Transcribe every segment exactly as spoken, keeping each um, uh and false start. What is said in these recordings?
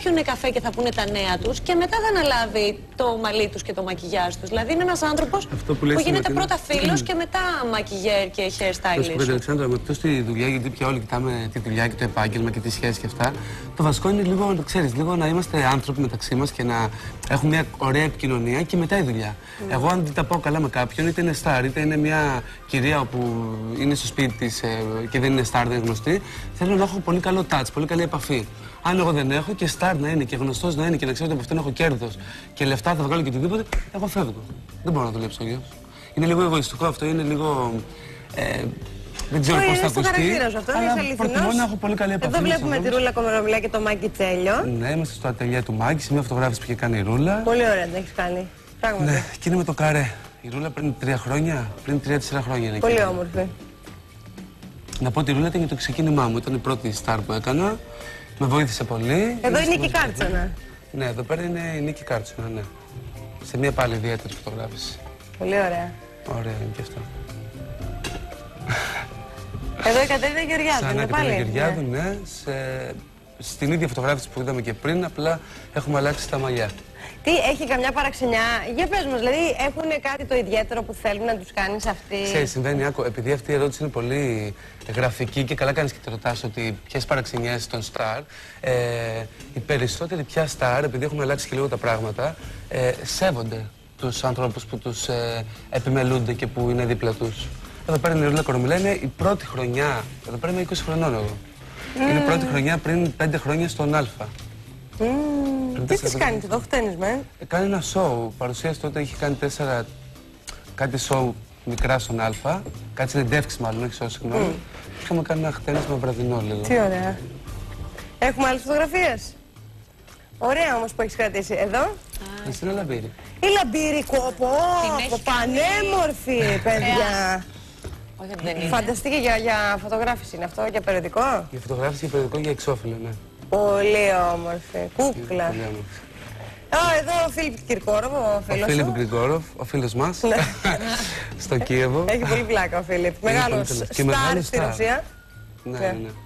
πιούνε καφέ και θα πούνε τα νέα τους και μετά θα αναλάβει το μαλλί τους και το μακιγιάζ τους. Δηλαδή είναι ένας άνθρωπος που, που γίνεται πρώτα φίλος και μετά μακιγιέρ και hairstylist. Να σου πω κάτι, Αλεξάνδρα, με αυτό τη δουλειά, γιατί πια όλοι κοιτάμε τη δουλειά και το επάγγελμα και τη σχέση και αυτά. Το βασικό είναι λίγο, ξέρεις, λίγο να είμαστε άνθρωποι μεταξύ μας και να έχουμε μια ωραία επικοινωνία και μετά η δουλειά. Mm. Εγώ, αν δεν τα πάω καλά με κάποιον, είτε είναι star, είτε είναι μια κυρία που είναι στο σπίτι της ε, και δεν είναι star, δεν είναι γνωστή, θέλω να έχω πολύ καλό touch, πολύ καλή επαφή. Αν εγώ δεν έχω και star να είναι και γνωστός να είναι και να ξέρω ότι από αυτόν έχω κέρδος και λεφτά θα βγάλω και οτιδήποτε, εγώ φεύγω. Δεν μπορώ να δουλέψω αλλιώς. Είναι λίγο εγωιστικό αυτό, είναι λίγο. Ε, δεν ξέρω πώς θα ακουστεί. Αλλά προτιμώ να έχω πολύ καλή επαφή. Εδώ βλέπουμε τη Ρούλα Κομερομιλά και το Μάκη Τσέλιο. Ναι, είμαστε στο ατελιέ του Μάκη, σε μια φωτογράφηση που είχε κάνει η Ρούλα. Πολύ ωραία, την έχεις κάνει. Πράγματι. Ναι, και είναι με το καρέ. Η Ρούλα πριν τρία χρόνια, πριν τρία-τέσσερα χρόνια είναι. Πολύ όμορφη. Να πω ότι η Ρούλα ήταν και το ξεκίνημά μου. Ήταν η πρώτη star που έκανα. Με βοήθησε πολύ. Εδώ είναι η Νίκη Κάρτσονα. Ναι, εδώ πέρα είναι η Νίκη Κάρτσονα, ναι. Σε μια πάλι ιδιαίτερη φωτογράφηση. Πολύ ωραία. Ωραία είναι και αυτό. Εδώ η Κατερίνα Γεωργιάδου, είναι πάλι. Η Γεωργιάδου, ναι. ναι σε... Στην ίδια φωτογράφηση που είδαμε και πριν, απλά έχουμε αλλάξει τα μαλλιά. Τι, έχει καμιά παραξενιά, για πες μας, δηλαδή έχουν κάτι το ιδιαίτερο που θέλουν να τους κάνεις αυτοί. Ξέρεις, συμβαίνει, άκου, επειδή αυτή η ερώτηση είναι πολύ γραφική και καλά κάνεις και τη ρωτάς ότι ποιες παραξενιές των star, ε, οι περισσότεροι πια star, επειδή έχουν αλλάξει και λίγο τα πράγματα, ε, σέβονται τους ανθρώπους που τους ε, επιμελούνται και που είναι δίπλα τους. Εδώ πέρα είναι η Ρούλα Κορομιλά, είναι η πρώτη χρονιά, εδώ πέρα είμαι είκοσι χρονών εγώ. Mm. Είναι η πρώτη χρονιά πριν πέντε χρόνια στον Α. Mm. Τι της κάνεις εδώ, χτένισμα, ε? Κάνει ένα show, παρουσίασε τότε, είχε κάνει τέσσερα, κάτι show μικρά στον Α, κάτι συνεντεύξεις μάλλον, όχι show, συγγνώμη. Mm. Είχαμε κάνει ένα χτένισμα βραδινό λίγο. Τι ωραία. Έχουμε άλλες φωτογραφίες? Ωραία όμως που έχεις κρατήσει. Εδώ. Εσύ είναι λαμπύρι. Η λαμπύρι κόπο, πανέμορφη παιδιά. Όχι, δεν είναι. Φανταστική για, για φωτογράφηση είναι αυτό, για περιοδικό. Για φωτογράφηση και περιοδικό για εξώφυλλο, ναι. Πολύ όμορφη, κούκλα. Πολύ όμορφη. Α, εδώ ο Φίλιπ Κυρκόροφ, ο φίλος Ο Φίλιπ Κυρκόροφ, ο φίλος μας, στο Κίεβο. Έχει πολύ πλάκα ο Φίλιπ, μεγάλος στάρ στη Ρωσία. Ναι, ναι, ναι.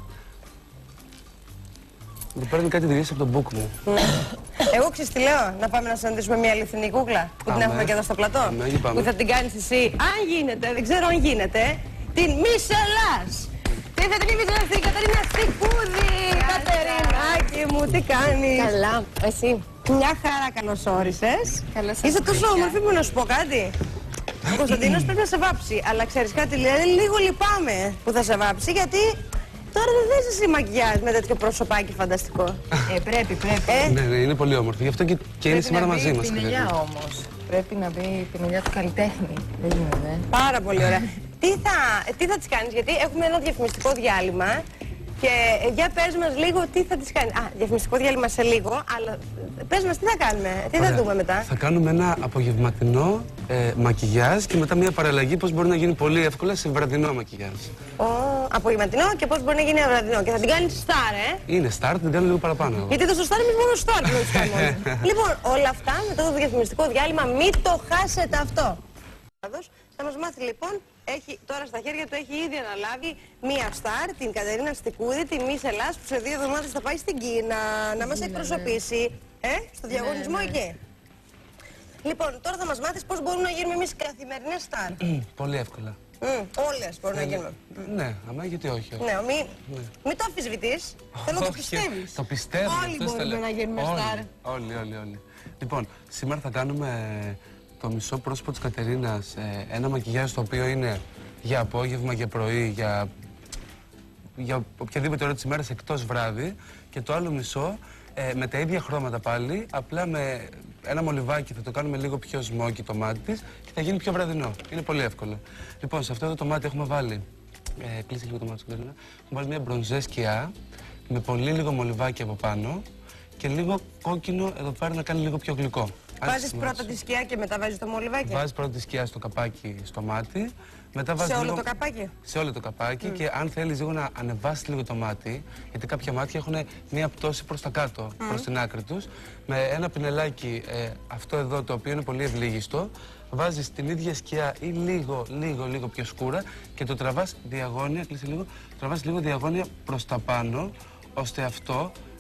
Εδώ παίρνει κάτι δουλειές από τον μπουκ μου. Εγώ ξέρεις τι λέω, να πάμε να συναντήσουμε μια αληθινή κούκλα που την έχουμε και εδώ στο πλατό. Που θα την κάνεις εσύ, αν γίνεται, δεν ξέρω αν γίνεται, την Miss Ελλάς. Τι θα την Miss Ελλάς, την Κατερίνα Στικούδη. Κατερινάκη μου, τι κάνεις? Καλά, εσύ? Μια χαρά, καλώς όρισες. Καλώς Είσαι τόσο όμορφη που να σου πω κάτι. Ο Κωνσταντίνος πρέπει να σε βάψει, αλλά ξέρεις κάτι, λέει, λίγο λυπάμαι που θα σε βάψει, γιατί τώρα δεν θες εσύ μακιγιάζ με τέτοιο προσωπάκι φανταστικό. Ε, πρέπει, πρέπει. Ε? Ναι, ναι, είναι πολύ όμορφη. Γι' αυτό και, και είναι σήμερα μαζί μας. Πρέπει να μπει η πινελιά όμως. Πρέπει να μπει η πινελιά του καλλιτέχνη. Δεν γίνεται. Πάρα πολύ ωραία. τι, θα, τι θα τις κάνεις, γιατί έχουμε ένα διαφημιστικό διάλειμμα. Και ε, για πες μας λίγο τι θα τις κάνεις. Α, διαφημιστικό διάλειμμα σε λίγο, αλλά πες μας τι θα κάνουμε, τι Ωραία. θα δούμε μετά. Θα κάνουμε ένα απογευματινό ε, μακιγιάζ και μετά μια παραλλαγή πώς μπορεί να γίνει πολύ εύκολα σε βραδινό μακιγιάζ. Ω, απογευματινό και πώς μπορεί να γίνει βραδινό. Και θα την κάνεις στάρ, ε! Είναι στάρ, την κάνω λίγο παραπάνω. Εγώ. Γιατί το στο στάρ εμείς μόνο στάρ δεν το κάνουμε. Λοιπόν, όλα αυτά μετά το διαφημιστικό διάλειμμα, μην το χάσετε αυτό. Θα μας μάθει λοιπόν, έχει, τώρα στα χέρια του έχει ήδη αναλάβει μία στάρ, την Κατερίνα Στικούδη, τη Miss Ελλάς, που σε δύο εβδομάδες θα πάει στην Κίνα να μας εκπροσωπήσει, ε, στο διαγωνισμό εκεί. Λοιπόν, τώρα θα μας μάθεις πώς μπορούμε να γίνουμε εμείς καθημερινές στάρ. Πολύ εύκολα. Mm, όλες μπορούν να γίνουμε. Ναι, αμά γιατί όχι. Ναι, μη, μη το αμφισβητείς, θέλω να το πιστεύεις. Το πιστεύω. Όλοι μπορούμε να γίνουμε στάρ. Όλοι, όλοι, όλοι. Λοιπόν, σήμερα θα κάνουμε το μισό πρόσωπο της Κατερίνας, ε, ένα μακιγιάζ το οποίο είναι για απόγευμα, για πρωί, για, για οποιαδήποτε ώρα της ημέρας εκτός βράδυ, και το άλλο μισό ε, με τα ίδια χρώματα πάλι, απλά με ένα μολυβάκι θα το κάνουμε λίγο πιο σμόκι το μάτι της και θα γίνει πιο βραδινό. Είναι πολύ εύκολο. Λοιπόν, σε αυτό εδώ το μάτι έχουμε βάλει, ε, κλείσε λίγο το μάτι της Κατερίνα, έχουμε βάλει μια μπρονζέ σκιά με πολύ λίγο μολυβάκι από πάνω και λίγο κόκκινο εδώ πέρα να κάνει λίγο πιο γλυκό. Βάζεις πρώτα τη σκιά και μετά βάζεις το μολυβάκι. Βάζεις πρώτα τη σκιά στο καπάκι στο μάτι. Μετά βάζεις σε όλο λίγο... το καπάκι. Σε όλο το καπάκι. Mm. Και αν θέλεις λίγο να ανεβάσεις λίγο το μάτι, γιατί κάποια μάτια έχουν μία πτώση προς τα κάτω, mm. προς την άκρη τους, με ένα πινελάκι, ε, αυτό εδώ το οποίο είναι πολύ ευλίγιστο, βάζεις την ίδια σκιά ή λίγο, λίγο, λίγο πιο σκούρα και το τραβάς διαγώνια, κλείσε λίγο, τραβάς λίγο διαγώνια προς τα πάνω, ώστε αυτό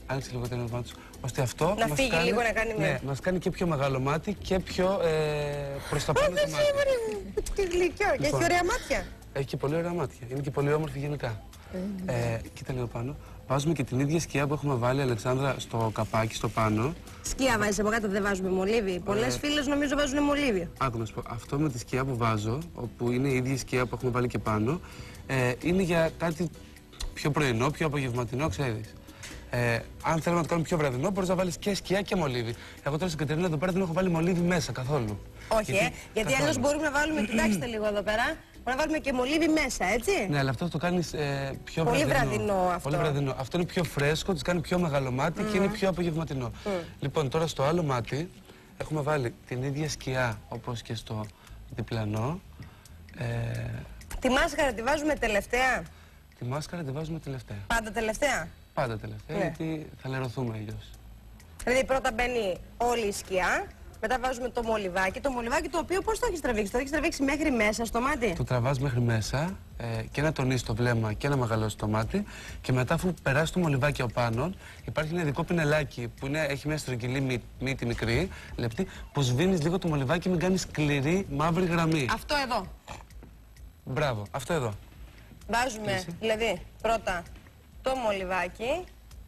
άνοιξε λίγο την πάνω τους, ώστε αυτό να μας φύγει κάνει, λίγο, να κάνει μια. Ναι, μας κάνει και πιο μεγάλο μάτι και πιο ε, προς τα πάνω το μάτι. Τι γλυκιό, και έχει ωραία μάτια. Έχει και πολύ ωραία μάτια, είναι και πολύ όμορφη γενικά. Ε, κοίτα λίγο πάνω. Βάζουμε και την ίδια σκιά που έχουμε βάλει, Αλεξάνδρα, στο καπάκι, στο πάνω. Σκιά βάζεις από κάτω, δεν βάζουμε μολύβι. Πολλές ε, φίλες νομίζω βάζουν μολύβι. Άκου να σου πω, αυτό με τη σκιά που βάζω, όπου είναι η ίδια σκιά που έχουμε βάλει και πάνω, ε, είναι για κάτι πιο πρωινό, πιο απογευματινό, ξέρεις. Ε, αν θέλουμε να το κάνουμε πιο βραδινό, μπορείς να βάλεις και σκιά και μολύβι. Εγώ τώρα στην Κατερίνα εδώ πέρα δεν έχω βάλει μολύβι μέσα καθόλου. Όχι, γιατί, ε, γιατί αλλιώς μπορούμε να βάλουμε, κοιτάξτε λίγο εδώ πέρα, μπορούμε να βάλουμε και μολύβι μέσα, έτσι. Ναι, αλλά αυτό θα το κάνεις ε, πιο πολύ βραδινό. βραδινό αυτό. Πολύ βραδινό. Αυτό είναι πιο φρέσκο, της κάνει πιο μεγάλο μάτι mm. και είναι πιο απογευματινό. Mm. Λοιπόν, τώρα στο άλλο μάτι έχουμε βάλει την ίδια σκιά όπως και στο διπλανό. Ε, τη μάσκαρα τη βάζουμε τελευταία. Τη μάσκαρα τη βάζουμε τελευταία. Πάντα τελευταία. Πάντα τελευταία, ναι. Γιατί θα λερωθούμε αλλιώς. Δηλαδή πρώτα μπαίνει όλη η σκιά, μετά βάζουμε το μολυβάκι. Το μολυβάκι το οποίο πώς το έχεις τραβήξει, το έχεις τραβήξει μέχρι μέσα στο μάτι. Το τραβάς μέχρι μέσα ε, και να τονίσει το βλέμμα και να μεγαλώσει το μάτι. Και μετά, αφού περάσει το μολυβάκι από πάνω, υπάρχει ένα ειδικό πινελάκι που είναι, έχει μια στρογγυλή μύ, μύτη μικρή, λεπτή, που σβήνεις λίγο το μολυβάκι, μην κάνει σκληρή μαύρη γραμμή. Αυτό εδώ. Μπράβο, αυτό εδώ. Βάζουμε, Είσαι. δηλαδή, πρώτα το μολυβάκι.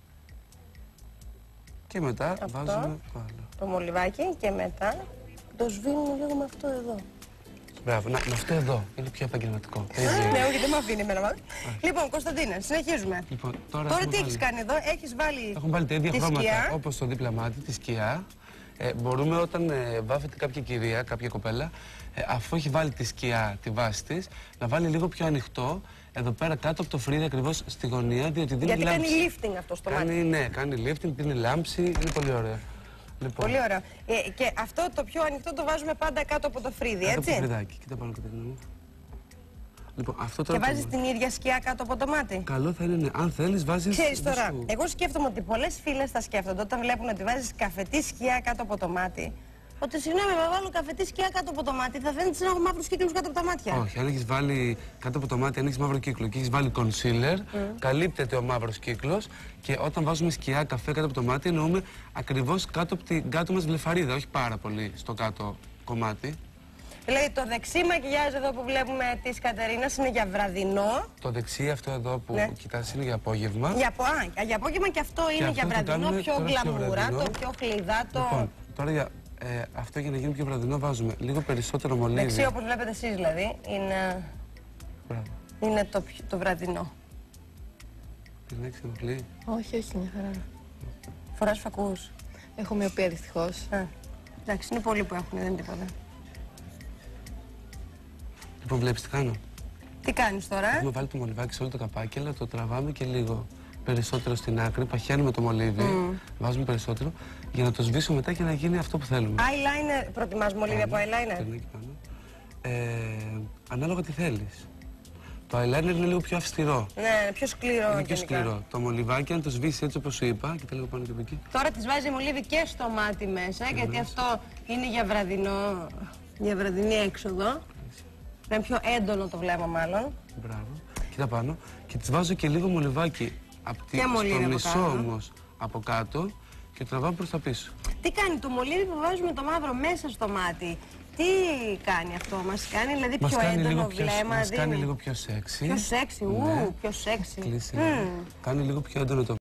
Και μετά αυτό, βάζουμε το άλλο. Το μολυβάκι και μετά το σβήνουμε λίγο με αυτό εδώ. Μπράβο, να, με αυτό εδώ. Είναι πιο επαγγελματικό. Ναι, όχι, δεν με αφήνει εμένα μάλλον. Λοιπόν, Κωνσταντίνε, συνεχίζουμε. Λοιπόν, τώρα τώρα τι βάλει... έχεις κάνει εδώ, έχεις βάλει. Έχουμε βάλει τα ίδια χρώματα όπως στο δίπλα μάτι, τη σκιά. Ε, μπορούμε όταν ε, βάφεται κάποια κυρία, κάποια κοπέλα, ε, αφού έχει βάλει τη σκιά, τη βάση της, να βάλει λίγο πιο ανοιχτό, εδώ πέρα κάτω από το φρύδι ακριβώς στη γωνία, διότι δίνει γιατί λάμψη. κάνει lifting αυτό στο κάνει, μάτι. Ναι, κάνει lifting, δίνει λάμψη, είναι πολύ ωραίο. Λοιπόν. Πολύ ωραίο. Ε, και αυτό το πιο ανοιχτό το βάζουμε πάντα κάτω από το φρύδι, κάτω έτσι. Από το φρυδάκι, κοίτα πάνω Κατερίνα μου. Λοιπόν, αυτό τώρα και βάζεις το... την ίδια σκιά κάτω από το μάτι. Καλό θα είναι, ναι. Αν θέλεις βάζεις... Ξέρεις τώρα, σου... εγώ σκέφτομαι ότι πολλές φίλες θα σκέφτονται όταν βλέπουν ότι βάζεις καφετή σκιά κάτω από το μάτι. Ότι συγγνώμη, με βάλω καφετή σκιά κάτω από το μάτι, θα φαίνεται να έχω μαύρους κύκλους κάτω από τα μάτια. Όχι, αν έχεις βάλει κάτω από το μάτι, αν έχεις μαύρο κύκλο και έχεις βάλει concealer, mm. καλύπτεται ο μαύρος κύκλος και όταν βάζουμε σκιά καφέ κάτω από το μάτι, εννοούμε ακριβώς κάτω από την κάτω μας βλεφαρίδα, όχι πάρα πολύ στο κάτω κομμάτι. Δηλαδή το δεξί μακιγιάζ εδώ που βλέπουμε της Κατερίνας είναι για βραδινό. Το δεξί αυτό εδώ που ναι. κοιτάς είναι για απόγευμα. Για, απο... Α, για απόγευμα και αυτό και είναι αυτό για βραδινό, πιο γλαμούρα, το πιο χλιδάτο. Λοιπόν, τώρα για ε, αυτό για να γίνει πιο βραδινό βάζουμε λίγο περισσότερο μολύβι. Δεξί όπως βλέπετε εσείς δηλαδή είναι, είναι το, το βραδινό. Την έχεις ενοχλεί? Όχι, όχι, μια χαρά. Φοράς φακούς? Έχω μοιοπία δυστυχώς. Α, εντάξει, είναι πολλοί που έχουν, δεν είναι τίποτα. Λοιπόν, βλέπεις τι κάνω. Τι κάνεις τώρα? Έχουμε βάλει το μολυβάκι σε όλο το καπάκι, αλλά το τραβάμε και λίγο περισσότερο στην άκρη, παχαίνουμε το μολύβι, mm. βάζουμε περισσότερο για να το σβήσουμε μετά και να γίνει αυτό που θέλουμε. Eyeliner, προτιμάς μολύβι από eyeliner? Ε, ανάλογα τι θέλεις. Το eyeliner είναι λίγο πιο αυστηρό. Ναι, πιο σκληρό. Είναι πιο σκληρό. Το μολυβάκι, αν το σβήσει έτσι όπως σου είπα, κοίτα λίγο πάνω και από εκεί. Τώρα της βάζει μολύβι και στο μάτι μέσα, mm. γιατί αυτό είναι για βραδινό, για βραδινή έξοδο. Είναι πιο έντονο το βλέμμα μάλλον. Μπράβο. Κοίτα πάνω. Και της βάζω και λίγο μολυβάκι από τη, στο μισό όμως από κάτω και τραβάω προς τα πίσω. Τι κάνει το μολύβι που βάζουμε το μαύρο μέσα στο μάτι? Τι κάνει αυτό, μας κάνει δηλαδή μας πιο κάνει έντονο πιο, βλέμμα? Μας δίνει... κάνει λίγο πιο σεξι. Πιο σεξι, ου, ναι. πιο σεξι. Mm. Κάνει λίγο πιο έντονο το